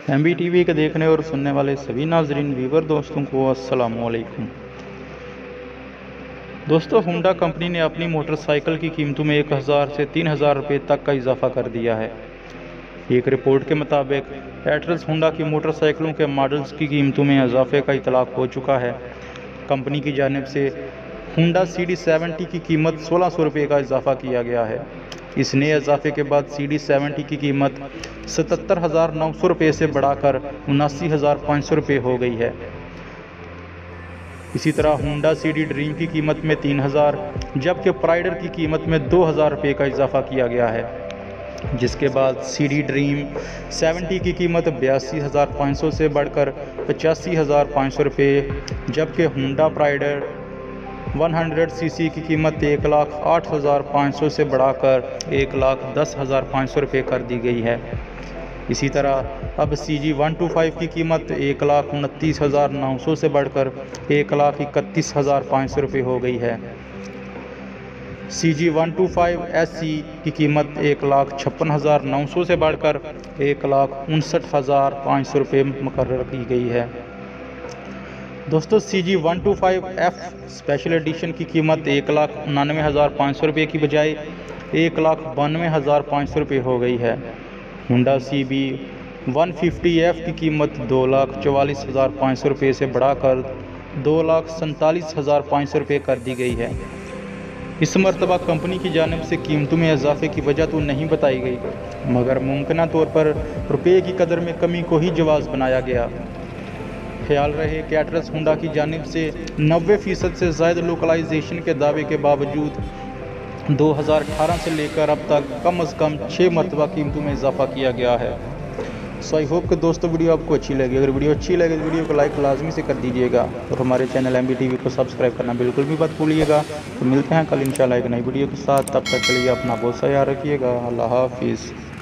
MB TV के देखने और सुनने वाले सभी नाजरीन व्यूवर दोस्तों को अस्सलाम वालेकुम। दोस्तों, होंडा कंपनी ने अपनी मोटरसाइकिल की कीमतों में 1000 से 3000 रुपये तक का इजाफा कर दिया है। एक रिपोर्ट के मुताबिक एट्रस होंडा की मोटरसाइकिलों के मॉडल्स की कीमतों में इजाफे का इतलाक हो चुका है। कंपनी की जानिब से होंडा CD70 की कीमत 1600 रुपये का इजाफा किया गया है। इस नए इजाफे के बाद CD70 की कीमत 77,900 रुपये से बढ़ाकर 79,500 रुपये हो गई है। इसी तरह होंडा CD ड्रीम की कीमत में 3000 जबकि प्राइडर की कीमत में 2000 रुपये का इजाफा किया गया है, जिसके बाद CD ड्रीम 70 की कीमत 82,500 से बढ़कर 85,500 रुपये, जबकि होंडा प्राइडर 100 सीसी की कीमत 1,08,500 से बढ़ाकर 1,10,500 रुपये कर दी गई है। इसी तरह अब CG125 की कीमत 1,29,900 से बढ़कर 1,31,500 रुपये हो गई है। CG125 SE की कीमत 1,56,900 से बढ़कर 1,59,500 रुपये मुकर्रर की गई है। दोस्तों, CG125F स्पेशल एडिशन की कीमत 1,99,500 रुपये की बजाय 1,92,500 रुपये हो गई है। होंडा CB150F की कीमत 2,44,500 रुपये से बढ़ाकर 2,47,500 रुपये कर दी गई है। इस मरतबा कंपनी की जानिब से कीमतों में इजाफे की वजह तो नहीं बताई गई, मगर मुमकिन तौर पर रुपये की कदर में कमी को ही जवाज़ बनाया गया। ख्याल रहे कि एट्रस होंडा की जानिब से 90% से ज़ायद लोकलाइजेशन के दावे के बावजूद 2018 से लेकर अब तक कम अज़ कम 6 मरतबा कीमतों में इजाफा किया गया है। सो आई होप कि दोस्तों वीडियो आपको अच्छी लगी। अगर वीडियो अच्छी लगे तो वीडियो को लाइक लाजमी से कर दीजिएगा और हमारे चैनल एमबी टीवी को सब्सक्राइब करना बिल्कुल भी मत भूलिएगा। तो मिलते हैं कल इंशाल्लाह एक नई वीडियो के साथ। तब तक के लिए अपना बहुत सा याद रखिएगा। अल्लाह हाफिज़।